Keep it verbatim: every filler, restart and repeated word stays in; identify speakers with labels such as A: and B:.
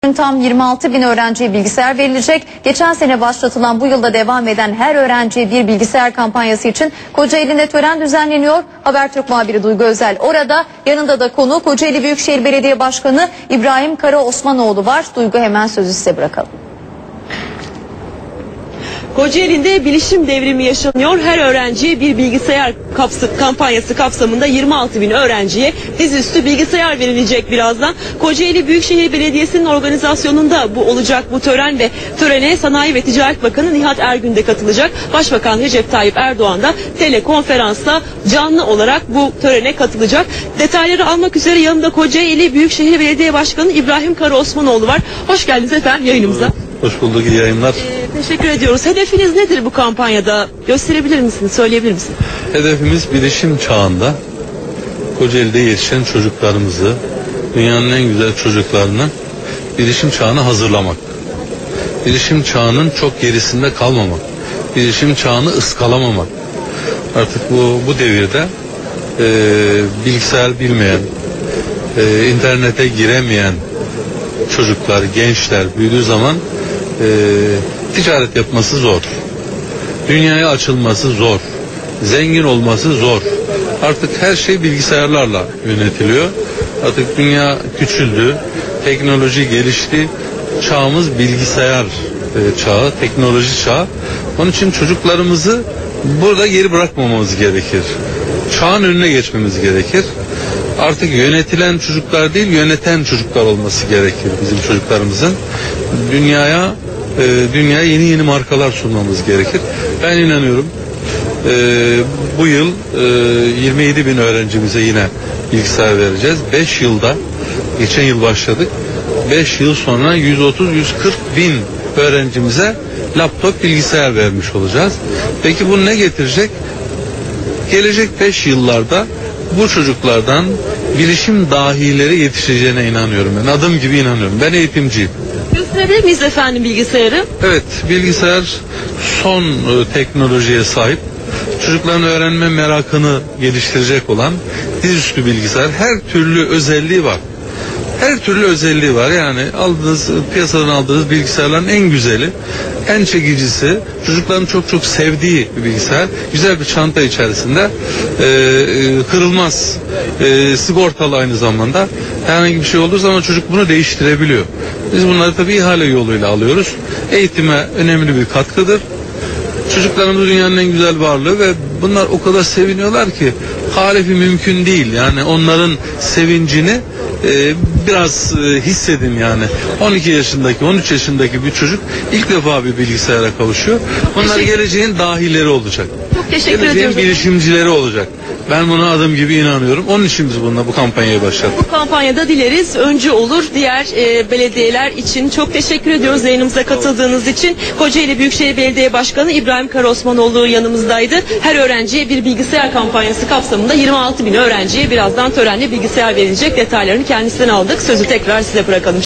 A: Tam yirmi altı bin öğrenciye bilgisayar verilecek. Geçen sene başlatılan, bu yılda devam eden her öğrenciye bir bilgisayar kampanyası için Kocaeli'nde tören düzenleniyor. Habertürk muhabiri Duygu Özel orada. Yanında da konu Kocaeli Büyükşehir Belediye Başkanı İbrahim Karaosmanoğlu var. Duygu, hemen sözü size bırakalım.
B: Kocaeli'nde bilişim devrimi yaşanıyor. Her öğrenciye bir bilgisayar kapsı, kampanyası kapsamında yirmi altı bin öğrenciye dizüstü bilgisayar verilecek birazdan. Kocaeli Büyükşehir Belediyesi'nin organizasyonunda bu olacak bu tören ve törene Sanayi ve Ticaret Bakanı Nihat Ergün de katılacak. Başbakan Recep Tayyip Erdoğan da telekonferansla canlı olarak bu törene katılacak. Detayları almak üzere yanımda Kocaeli Büyükşehir Belediye Başkanı İbrahim Karaosmanoğlu var. Hoş geldiniz efendim yayınımıza.
C: Hoş bulduk, iyi yayınlar.
B: Ee, teşekkür ediyoruz. Hedefiniz nedir bu kampanyada? Gösterebilir misiniz, söyleyebilir misiniz?
C: Hedefimiz bilişim çağında Kocaeli'de yetişen çocuklarımızı, dünyanın en güzel çocuklarını bilişim çağına hazırlamak. Bilişim çağının çok gerisinde kalmamak. Bilişim çağını ıskalamamak. Artık bu, bu devirde e, bilgisayar bilmeyen, e, internete giremeyen çocuklar, gençler büyüdüğü zaman e, ticaret yapması zor. Dünyaya açılması zor. Zengin olması zor. Artık her şey bilgisayarlarla yönetiliyor. Artık dünya küçüldü. Teknoloji gelişti. Çağımız bilgisayar e, çağı, teknoloji çağı. Onun için çocuklarımızı burada geri bırakmamamız gerekir. Çağın önüne geçmemiz gerekir. Artık yönetilen çocuklar değil, yöneten çocuklar olması gerekir bizim çocuklarımızın. Dünyaya e, dünyaya yeni yeni markalar sunmamız gerekir. Ben inanıyorum e, bu yıl e, yirmi yedi bin öğrencimize yine bilgisayar vereceğiz. beş yılda, geçen yıl başladık. beş yıl sonra yüz otuz yüz kırk bin öğrencimize laptop, bilgisayar vermiş olacağız. Peki bu ne getirecek? Gelecek beş yıllarda bu çocuklardan bilişim dahileri yetişeceğine inanıyorum ben. Adım gibi inanıyorum. Ben eğitimciyim.
B: Gösterebilir miyiz efendim bilgisayarı?
C: Evet, bilgisayar son e, teknolojiye sahip. Çocukların öğrenme merakını geliştirecek olan dizüstü bilgisayar. Her türlü özelliği var. Her türlü özelliği var. Yani aldığınız, piyasadan aldığınız bilgisayarların en güzeli, en çekicisi, çocukların çok çok sevdiği bir bilgisayar. Güzel bir çanta içerisinde, e, e, kırılmaz, e, sigortalı aynı zamanda. Herhangi bir şey olduğu zaman çocuk bunu değiştirebiliyor. Biz bunları tabii ihale yoluyla alıyoruz. Eğitime önemli bir katkıdır. Çocuklarımız dünyanın en güzel varlığı ve bunlar o kadar seviniyorlar ki harifi mümkün değil. Yani onların sevincini Ee, biraz e, hissedin yani. on iki yaşındaki, on üç yaşındaki bir çocuk ilk defa bir bilgisayara kavuşuyor. Onlar geleceğin dahileri olacak.
B: Çok teşekkür
C: geleceğin
B: ediyoruz.
C: bilişimcileri olacak. Ben buna adım gibi inanıyorum. Onun için biz bununla bu kampanyayı başlattık.
B: Bu kampanyada dileriz öncü olur diğer e, belediyeler için. Çok teşekkür ediyoruz yayınımıza katıldığınız için. Kocaeli Büyükşehir Belediye Başkanı İbrahim Karaosmanoğlu yanımızdaydı. Her öğrenciye bir bilgisayar kampanyası kapsamında yirmi altı bin öğrenciye birazdan törenle bilgisayar verilecek. Detaylarını kendisinden aldık. Sözü tekrar size bırakalım.